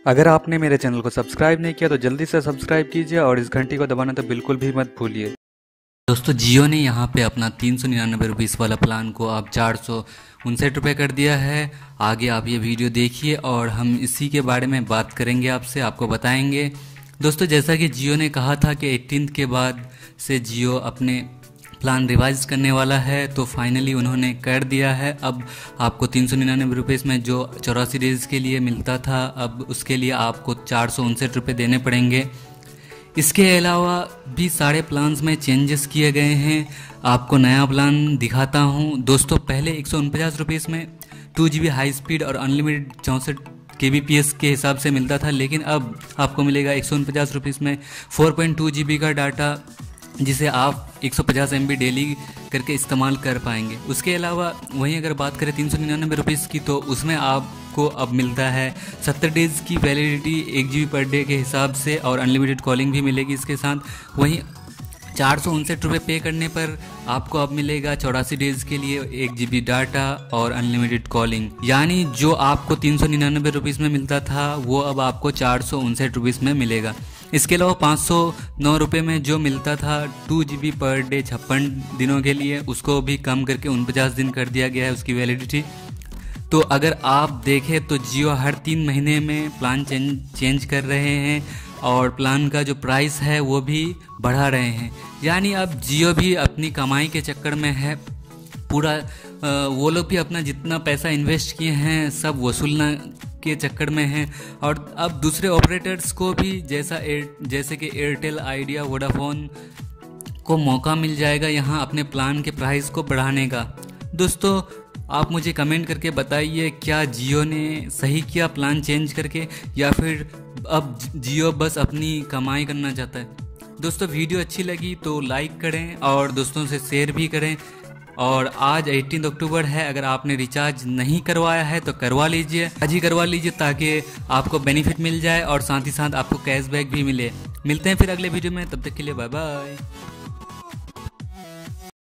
अगर आपने मेरे चैनल को सब्सक्राइब नहीं किया तो जल्दी से सब्सक्राइब कीजिए और इस घंटी को दबाना तो बिल्कुल भी मत भूलिए। दोस्तों जियो ने यहाँ पे अपना 399 रुपीज़ वाला प्लान को अब 459 रुपये कर दिया है। आगे आप ये वीडियो देखिए और हम इसी के बारे में बात करेंगे, आपको बताएंगे। दोस्तों जैसा कि जियो ने कहा था कि 18 के बाद से जियो अपने प्लान रिवाइज करने वाला है, तो फाइनली उन्होंने कर दिया है। अब आपको 399 रुपीज़ में जो 84 डेज़ के लिए मिलता था, अब उसके लिए आपको 459 रुपये देने पड़ेंगे। इसके अलावा भी सारे प्लान्स में चेंजेस किए गए हैं। आपको नया प्लान दिखाता हूं। दोस्तों पहले 149 रुपीज़ में 2 GB हाई स्पीड और अनलिमिटेड 64 kbps के हिसाब से मिलता था, लेकिन अब आपको मिलेगा 149 रुपीज़ में 4.2 GB का डाटा, जिसे आप 150 MB डेली करके इस्तेमाल कर पाएंगे। उसके अलावा वहीं अगर बात करें 399 रुपीज़ की, तो उसमें आपको अब मिलता है 70 डेज़ की वैलिडिटी 1 GB पर डे के हिसाब से, और अनलिमिटेड कॉलिंग भी मिलेगी इसके साथ। वहीं 459 रुपये पे करने पर आपको अब मिलेगा 84 डेज़ के लिए 1 GB डाटा और अनलिमिटेड कॉलिंग। यानी जो आपको 399 रुपीज़ में मिलता था वो अब आपको 459 रुपीज़ में मिलेगा। इसके अलावा 509 रुपये में जो मिलता था 2 GB पर डे 56 दिनों के लिए, उसको भी कम करके 49 दिन कर दिया गया है उसकी वैलिडिटी। तो अगर आप देखें तो जियो हर 3 महीने में प्लान चेंज कर रहे हैं और प्लान का जो प्राइस है वो भी बढ़ा रहे हैं। यानी अब जियो भी अपनी कमाई के चक्कर में है पूरा। वो लोग भी अपना जितना पैसा इन्वेस्ट किए हैं सब वसूलना के चक्कर में हैं, और अब दूसरे ऑपरेटर्स को भी जैसे कि एयरटेल, आइडिया, वोडाफोन को मौका मिल जाएगा यहाँ अपने प्लान के प्राइस को बढ़ाने का। दोस्तों आप मुझे कमेंट करके बताइए, क्या जियो ने सही किया प्लान चेंज करके, या फिर अब जियो बस अपनी कमाई करना चाहता है। दोस्तों वीडियो अच्छी लगी तो लाइक करें और दोस्तों से शेयर भी करें। और आज 18 अक्टूबर है, अगर आपने रिचार्ज नहीं करवाया है तो करवा लीजिए, आज ही करवा लीजिए, ताकि आपको बेनिफिट मिल जाए और साथ ही साथ आपको कैशबैक भी मिले। मिलते हैं फिर अगले वीडियो में, तब तक के लिए बाय बाय।